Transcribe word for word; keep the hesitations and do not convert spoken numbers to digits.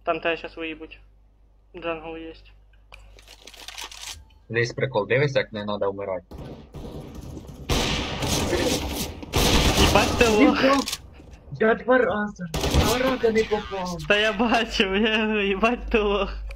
Там тебе сейчас выебуть. Джангл есть. Десь прикол, дивись, як не треба вмирати. Ебать ти лох. Я два рази. Два рази не попав. Та я бачив, я ебать ти лох.